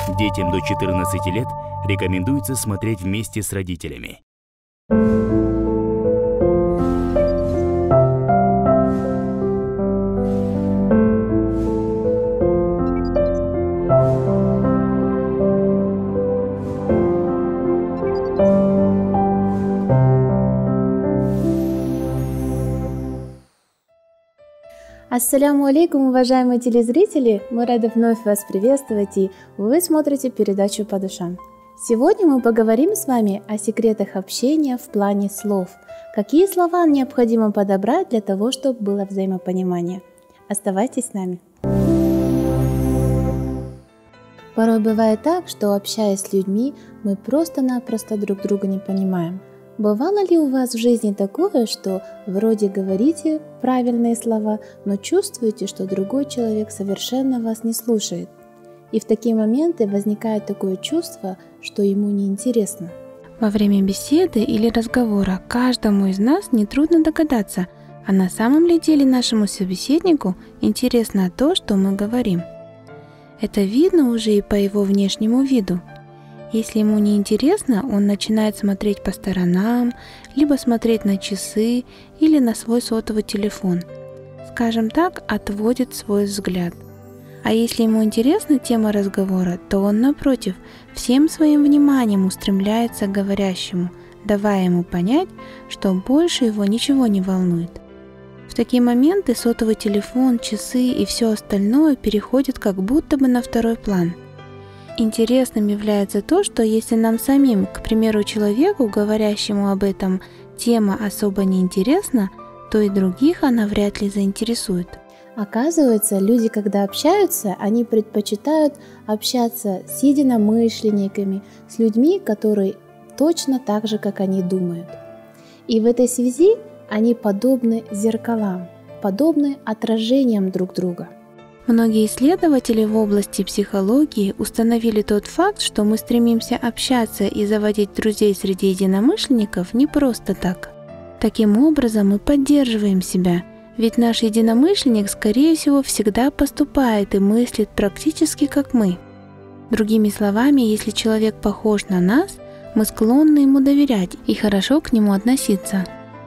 Детям до 14 лет рекомендуется смотреть вместе с родителями. Ассаляму алейкум, уважаемые телезрители! Мы рады вновь вас приветствовать, и вы смотрите передачу «По душам». Сегодня мы поговорим с вами о секретах общения в плане слов. Какие слова необходимо подобрать для того, чтобы было взаимопонимание. Оставайтесь с нами. Порой бывает так, что, общаясь с людьми, мы просто-напросто друг друга не понимаем. Бывало ли у вас в жизни такое, что вроде говорите правильные слова, но чувствуете, что другой человек совершенно вас не слушает? И в такие моменты возникает такое чувство, что ему неинтересно. Во время беседы или разговора каждому из нас нетрудно догадаться, а на самом ли деле нашему собеседнику интересно то, что мы говорим. Это видно уже и по его внешнему виду. Если ему не интересно, он начинает смотреть по сторонам, либо смотреть на часы или на свой сотовый телефон. Скажем так, отводит свой взгляд. А если ему интересна тема разговора, то он, напротив, всем своим вниманием устремляется к говорящему, давая ему понять, что больше его ничего не волнует. В такие моменты сотовый телефон, часы и все остальное переходят как будто бы на второй план. Интересным является то, что если нам самим, к примеру, человеку, говорящему об этом, тема особо не интересна, то и других она вряд ли заинтересует. Оказывается, люди, когда общаются, они предпочитают общаться с единомышленниками, с людьми, которые точно так же, как они думают. И в этой связи они подобны зеркалам, подобны отражениям друг друга. Многие исследователи в области психологии установили тот факт, что мы стремимся общаться и заводить друзей среди единомышленников не просто так. Таким образом мы поддерживаем себя, ведь наш единомышленник, скорее всего, всегда поступает и мыслит практически как мы. Другими словами, если человек похож на нас, мы склонны ему доверять и хорошо к нему относиться.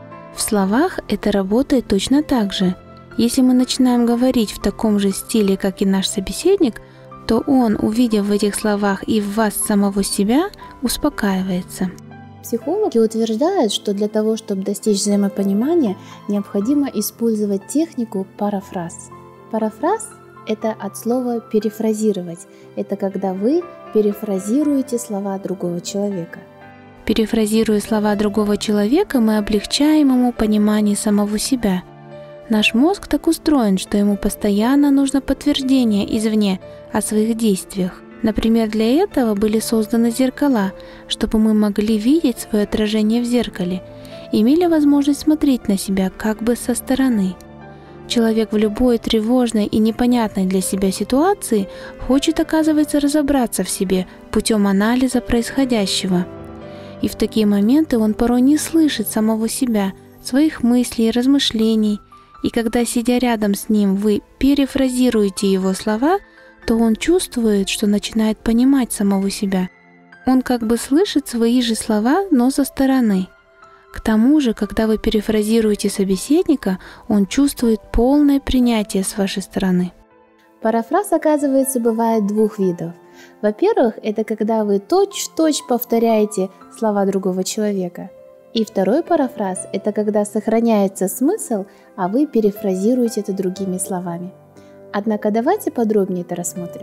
В словах это работает точно так же. Если мы начинаем говорить в таком же стиле, как и наш собеседник, то он, увидев в этих словах и в вас самого себя, успокаивается. Психологи утверждают, что для того, чтобы достичь взаимопонимания, необходимо использовать технику парафраз. Парафраз – это от слова «перефразировать». Это когда вы перефразируете слова другого человека. Перефразируя слова другого человека, мы облегчаем ему понимание самого себя. Наш мозг так устроен, что ему постоянно нужно подтверждение извне о своих действиях. Например, для этого были созданы зеркала, чтобы мы могли видеть свое отражение в зеркале, имели возможность смотреть на себя как бы со стороны. Человек в любой тревожной и непонятной для себя ситуации хочет, оказывается, разобраться в себе путем анализа происходящего. И в такие моменты он порой не слышит самого себя, своих мыслей и размышлений. И когда, сидя рядом с ним, вы перефразируете его слова, то он чувствует, что начинает понимать самого себя. Он как бы слышит свои же слова, но со стороны. К тому же, когда вы перефразируете собеседника, он чувствует полное принятие с вашей стороны. Парафраз, оказывается, бывает двух видов. Во-первых, это когда вы точь-в-точь повторяете слова другого человека. И второй парафраз – это когда сохраняется смысл, а вы перефразируете это другими словами. Однако давайте подробнее это рассмотрим.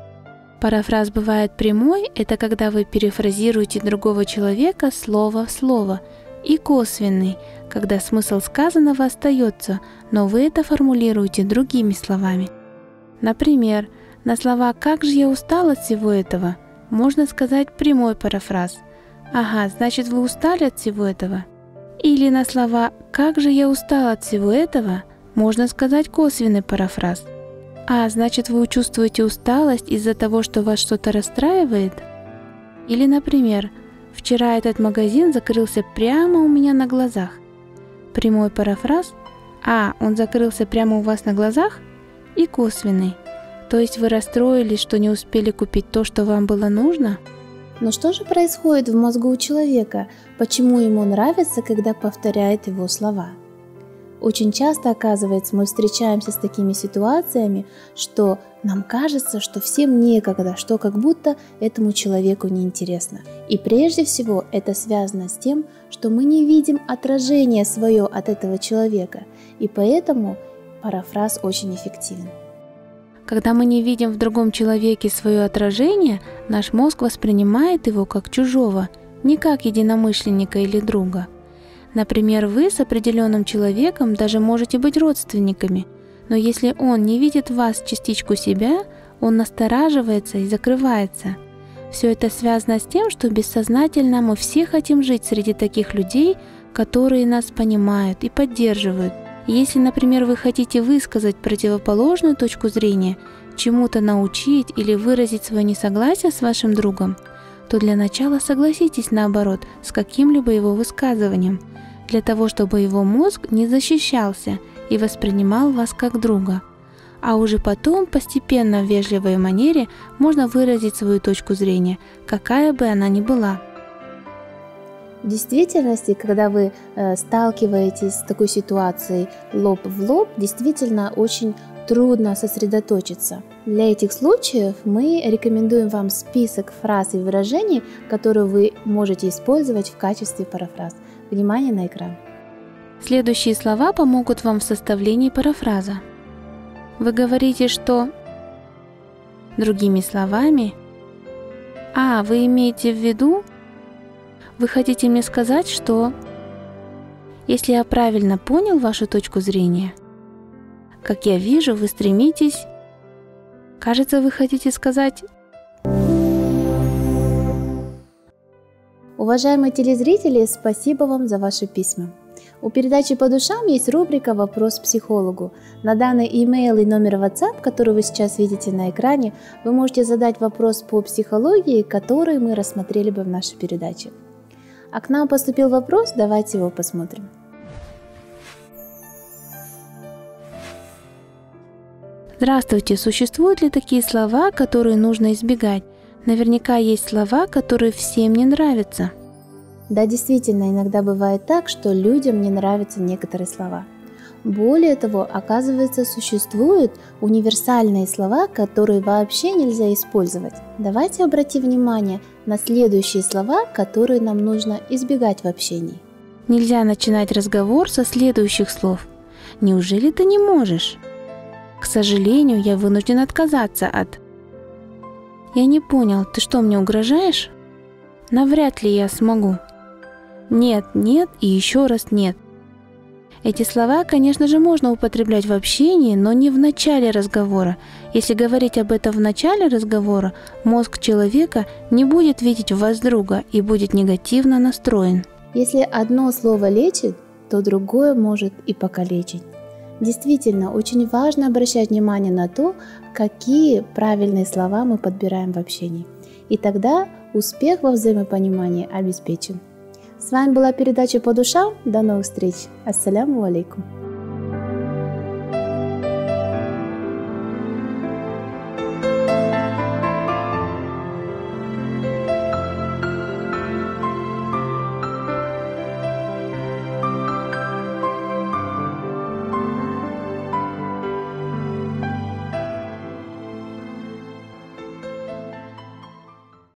Парафраз бывает прямой – это когда вы перефразируете другого человека слово в слово, и косвенный, когда смысл сказанного остается, но вы это формулируете другими словами. Например, на слова «как же я устал от всего этого» можно сказать прямой парафраз – «Ага, значит, вы устали от всего этого». Или на слова «как же я устал от всего этого» можно сказать косвенный парафраз. «А, значит, вы чувствуете усталость из-за того, что вас что-то расстраивает?» Или, например, «Вчера этот магазин закрылся прямо у меня на глазах». Прямой парафраз «А, он закрылся прямо у вас на глазах?» И косвенный То есть вы расстроились, что не успели купить то, что вам было нужно? Но что же происходит в мозгу у человека? Почему ему нравится, когда повторяет его слова? Очень часто, оказывается, мы встречаемся с такими ситуациями, что нам кажется, что всем некогда, что как будто этому человеку неинтересно. И прежде всего это связано с тем, что мы не видим отражение свое от этого человека, и поэтому парафраз очень эффективен. Когда мы не видим в другом человеке свое отражение, наш мозг воспринимает его как чужого, не как единомышленника или друга. Например, вы с определенным человеком даже можете быть родственниками, но если он не видит в вас частичку себя, он настораживается и закрывается. Все это связано с тем, что бессознательно мы все хотим жить среди таких людей, которые нас понимают и поддерживают. Если, например, вы хотите высказать противоположную точку зрения, чему-то научить или выразить свое несогласие с вашим другом, то для начала согласитесь, наоборот, с каким-либо его высказыванием, для того, чтобы его мозг не защищался и воспринимал вас как друга. А уже потом, постепенно, в вежливой манере, можно выразить свою точку зрения, какая бы она ни была. В действительности, когда вы сталкиваетесь с такой ситуацией лоб в лоб, действительно очень трудно сосредоточиться. Для этих случаев мы рекомендуем вам список фраз и выражений, которые вы можете использовать в качестве парафраз. Внимание на экран. Следующие слова помогут вам в составлении парафраза. Вы говорите, что... Другими словами... вы имеете в виду... Вы хотите мне сказать, что... Если я правильно понял вашу точку зрения, как я вижу, вы стремитесь... Кажется, вы хотите сказать... Уважаемые телезрители, спасибо вам за ваши письма. У передачи «По душам» есть рубрика «Вопрос психологу». На данный имейл и номер WhatsApp, который вы сейчас видите на экране, вы можете задать вопрос по психологии, который мы рассмотрели бы в нашей передаче. А к нам поступил вопрос, давайте его посмотрим. Здравствуйте, существуют ли такие слова, которые нужно избегать? Наверняка есть слова, которые всем не нравятся. Да, действительно, иногда бывает так, что людям не нравятся некоторые слова. Более того, оказывается, существуют универсальные слова, которые вообще нельзя использовать. Давайте обратим внимание на следующие слова, которые нам нужно избегать в общении. Нельзя начинать разговор со следующих слов. Неужели ты не можешь? К сожалению, я вынужден отказаться от... Я не понял, ты что, мне угрожаешь? Навряд ли я смогу. Нет, нет и еще раз нет. Эти слова, конечно же, можно употреблять в общении, но не в начале разговора. Если говорить об этом в начале разговора, мозг человека не будет видеть в вас друга и будет негативно настроен. Если одно слово лечит, то другое может и покалечить. Действительно, очень важно обращать внимание на то, какие правильные слова мы подбираем в общении. И тогда успех во взаимопонимании обеспечен. С вами была передача «По душам». До новых встреч. Ассаляму алейкум.